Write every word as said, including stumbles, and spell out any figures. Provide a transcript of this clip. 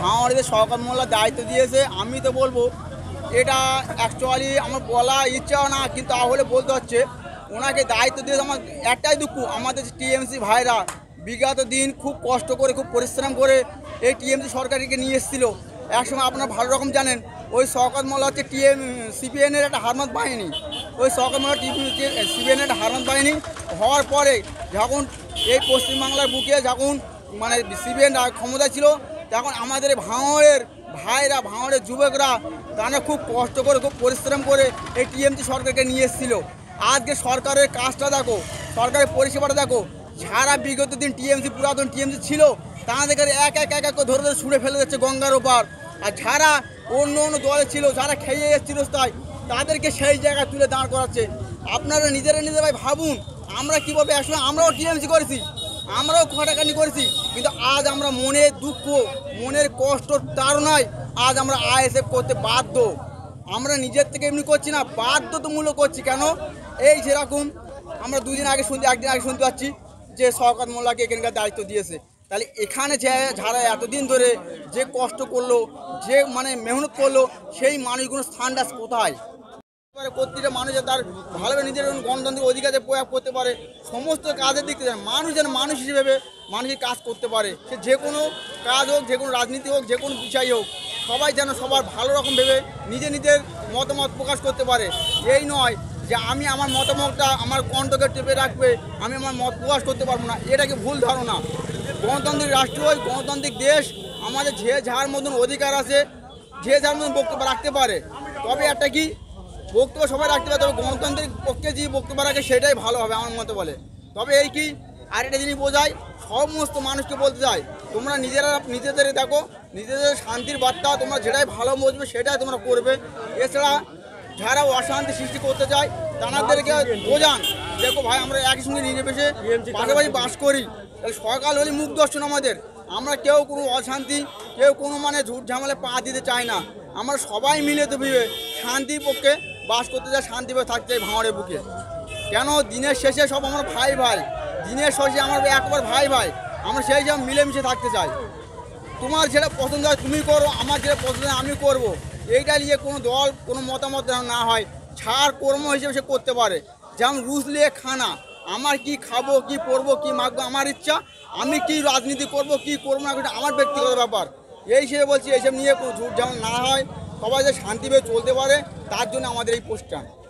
ভাঙড়িতে শওকত মোল্লা দায়িত্ব দিয়েছে। আমি তো বলবো এটা অ্যাকচুয়ালি আমার বলা ইচ্ছাও না, কিন্তু তাহলে বলতে হচ্ছে ওনাকে দায়িত্ব দিয়েছে। আমার একটাই দুঃখ, আমাদের টিএমসি ভাইরা বিগত দিন খুব কষ্ট করে খুব পরিশ্রম করে এই টিএমসি সরকারকে নিয়ে এসেছিলো। একসময় আপনারা ভালো রকম জানেন ওই শওকত মোল্লা হচ্ছে টিএম সিপিএনের একটা হারমাত বাহিনী। ওই শওকত মোল্লা টি সিপিএনের একটা হারমাত বাহিনী হওয়ার পরে যখন এই পশ্চিমবাংলার বুকে যখন মানে সিপিএন ক্ষমতায় ছিল, তখন আমাদের ভাঙড়ের ভাইরা ভাঙড়ের যুবকরা তারা খুব কষ্ট করে খুব পরিশ্রম করে এই টিএমসি সরকারকে নিয়ে এসেছিলো। আজকে সরকারের কাজটা দেখো, সরকারের পরিষেবাটা দেখো। সারা বিগত দিন টিএমসি পুরাতন টিএমসি ছিল তাদেরকে এক এক এক এক করে ধরে ধরে ছুঁড়ে ফেলে যাচ্ছে গঙ্গার ওপার। আর যারা অন্য অন্য দলে ছিল, যারা খেয়ে এসেছিল তাই তাদেরকে সেই জায়গায় তুলে দাঁড় করাচ্ছে। আপনারা নিজেরা নিজেরা ভাই ভাবুন, আমরা কীভাবে আসলে আমরাও টিএমসি করেছি, আমরাও খাটাখানি করেছি, কিন্তু আজ আমরা মনের দুঃখ মনের কষ্ট তাড়নায় আজ আমরা আইএসএফ করতে বাধ্য। আমরা নিজের থেকে এমনি করছি না, বাধ্যতামূলক করছি। কেন? এই যেরকম আমরা দুদিন আগে শুনতে একদিন আগে শুনতে পাচ্ছি যে শওকত মোল্লাকে এখানকার দায়িত্ব দিয়েছে। তাহলে এখানে যে যারা এতদিন ধরে যে কষ্ট করলো, যে মানে মেহনত করলো, সেই মানুষগুলোর স্থানটা কোথায়? প্রত্যেকটা মানুষ তার ভালোভাবে নিজের গণতান্ত্রিক অধিকারে প্রয়োগ করতে পারে, সমস্ত কাজের দিক থেকে মানুষ যেন মানুষ হিসেবে মানুষের কাজ করতে পারে। সে যে কোনো কাজ হোক, যে কোনো রাজনীতি হোক, যে কোনো বিষয় হোক, সবাই যেন সবার ভালো রকম ভেবে নিজে নিজের মতামত প্রকাশ করতে পারে। এই নয় যে আমি আমার মতামতটা আমার কণ্ঠকে টেপে রাখবে, আমি আমার মত প্রকাশ করতে পারবো না, এটাকে ভুল ধারণা। গণতান্ত্রিক রাষ্ট্র, গণতান্ত্রিক দেশ, আমাদের যে যার মতন অধিকার আছে, যে যার মতন বক্তব্য রাখতে পারে। তবে একটা কি বক্তব্য সবাই রাখতে পারে, তবে গণতান্ত্রিক পক্ষে যে বক্তব্য রাখে সেটাই ভালো হবে আমার মতে বলে। তবে এই কি আরেকটা জিনিস বোঝায়, সমস্ত মানুষকে বলতে চাই তোমরা নিজেরা নিজেদের দেখো, নিজেদের শান্তির বার্তা তোমরা যেটাই ভালো বুঝবে সেটাই তোমরা করবে। এছাড়া যারা অশান্তি সৃষ্টি করতে চায় তাদেরকে বোঝান, দেখো ভাই আমরা একই সঙ্গে নিয়ে বসে পাশাপাশি বাস করি, তাহলে সকাল হলে মুখ দর্শন আমাদের। আমরা কেউ কোনো অশান্তি, কেউ কোনো মানে ঝুট ঝামেলা পা দিতে চাই না। আমরা সবাই মিলে তো ভিবে শান্তির পক্ষে বাস করতে চাই, শান্তিভাবে থাকতে চাই ভাঙড়ের বুকে। কেন? দিনের শেষে সব আমরা ভাই ভাই, দিনের শেষে আমার একবার ভাই ভাই, আমরা সেই সব মিলেমিশে থাকতে চাই। তোমার যেটা পছন্দ হয় তুমি করো, আমার যেটা পছন্দ হয় আমি করব। এইটা নিয়ে কোনো দল কোনো মতামত না হয়, ছাড় কর্ম হিসেবে সে করতে পারে। যেমন রুশ নিয়ে খানা, আমার কি খাবো, কি পরবো, কি মাখবো আমার ইচ্ছা, আমি কি রাজনীতি করব, কি করবো না আমার ব্যক্তিগত ব্যাপার। এই হিসেবে বলছি এইসব নিয়ে কোনো ঝুট যেমন না হয়, সবাই যে শান্তিভাবে চলতে পারে তার জন্য আমাদের এই প্রস্থান।